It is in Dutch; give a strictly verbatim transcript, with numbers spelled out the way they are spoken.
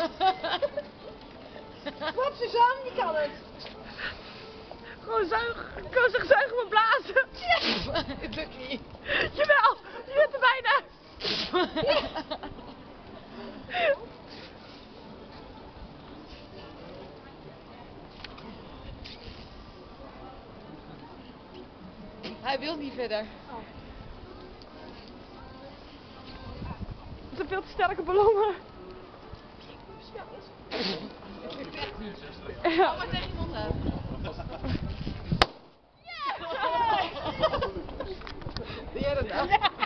Wat, Suzanne? Je kan het. Gewoon zuigen. Ik kan zich zuigen maar blazen. Het lukt niet. Jawel, je bent er bijna. Hij wil niet verder. Oh. Het zijn veel te sterke ballonnen. Het lukt echt niet. Ja. Kom maar tegen je mond aan. Ja! Doe jij dat nou? Ja.